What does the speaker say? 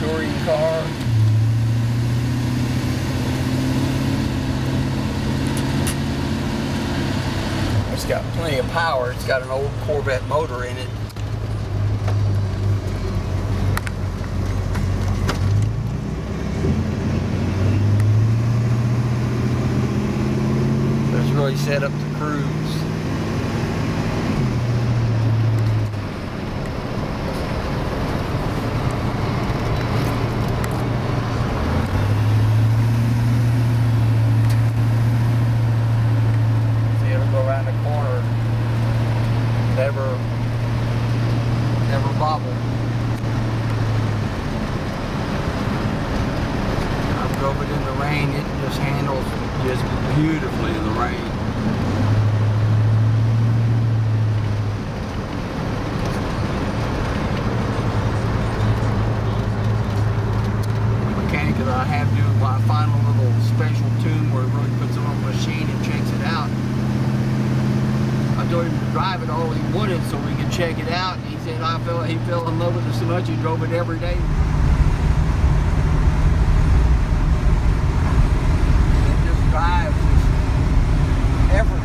touring car. It's got plenty of power. It's got an old Corvette motor in it. So it's really set up to cruise. Around the corner, never bobble. I've drove it in the rain. It just handles just beautifully in the rain. The mechanic that I have doing my final little special tune where it really puts it on the machine and checks it out. I told him to drive it all he wanted so we could check it out, and he said he fell in love with it so much he drove it every day. It just drives effortlessly.